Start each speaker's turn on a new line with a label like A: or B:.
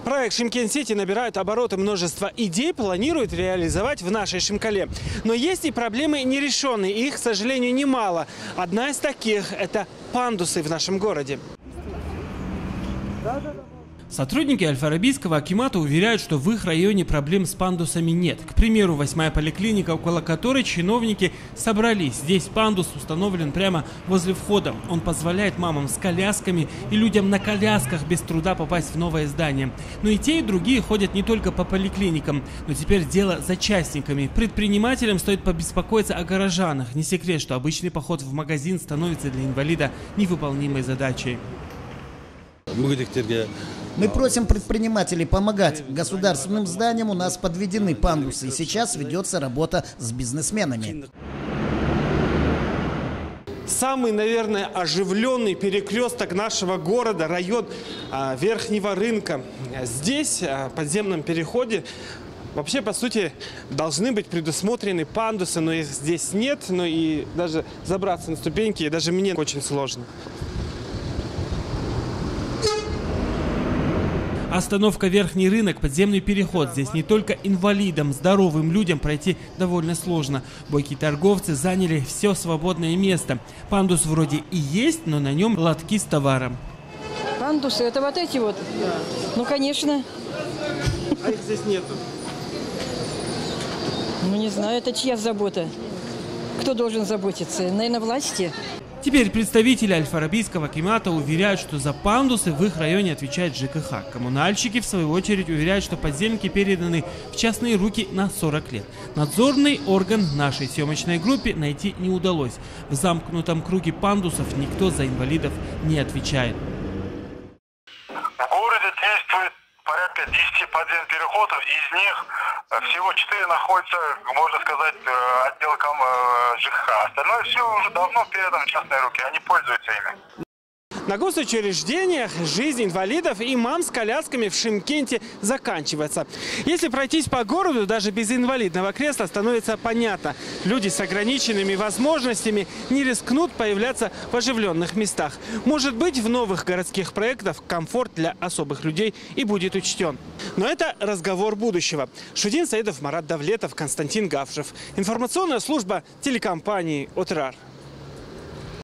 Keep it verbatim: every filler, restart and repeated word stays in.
A: Проект Шымкент-Сити набирает обороты, множество идей планируют реализовать в нашей Шымкале. Но есть и проблемы нерешенные, их, к сожалению, немало. Одна из таких – это пандусы в нашем городе. Сотрудники Аль-Фарабийского акимата уверяют, что в их районе проблем с пандусами нет. К примеру, восьмая поликлиника, около которой чиновники собрались. Здесь пандус установлен прямо возле входа. Он позволяет мамам с колясками и людям на колясках без труда попасть в новое здание. Но и те, и другие ходят не только по поликлиникам. Но теперь дело за частниками. Предпринимателям стоит побеспокоиться о горожанах. Не секрет, что обычный поход в магазин становится для инвалида невыполнимой задачей.
B: Мы просим предпринимателей помогать. Государственным зданиям у нас подведены пандусы, и сейчас ведется работа с бизнесменами.
A: Самый, наверное, оживленный перекресток нашего города, район а, Верхнего рынка. Здесь, а, в подземном переходе, вообще, по сути, должны быть предусмотрены пандусы, но их здесь нет. Ну и даже забраться на ступеньки, даже мне очень сложно. Остановка Верхний рынок, подземный переход. Здесь не только инвалидам, здоровым людям пройти довольно сложно. Бойкие торговцы заняли все свободное место. Пандус вроде и есть, но на нем лотки с товаром.
C: Пандусы, это вот эти вот? Да. Ну, конечно.
A: А их здесь нету?
C: Ну, не знаю, это чья забота? Кто должен заботиться? Наверное, власти.
A: Теперь представители Аль-Фарабийского акимата уверяют, что за пандусы в их районе отвечает ЖКХ. Коммунальщики, в свою очередь, уверяют, что подземки переданы в частные руки на сорок лет. Надзорный орган нашей съемочной группе найти не удалось. В замкнутом круге пандусов никто за инвалидов не отвечает.
D: В городе действует порядка десяти подземных переходов, из них всего четыре находятся, можно сказать, отдел ЖКХ. Остальное все уже давно передано в частные руки, они пользуются ими.
A: На госучреждениях жизнь инвалидов и мам с колясками в Шымкенте заканчивается. Если пройтись по городу, даже без инвалидного кресла, становится понятно. Люди с ограниченными возможностями не рискнут появляться в оживленных местах. Может быть, в новых городских проектах комфорт для особых людей и будет учтен. Но это разговор будущего. Шудин Саидов, Марат Давлетов, Константин Гавшев. Информационная служба телекомпании «Отрар».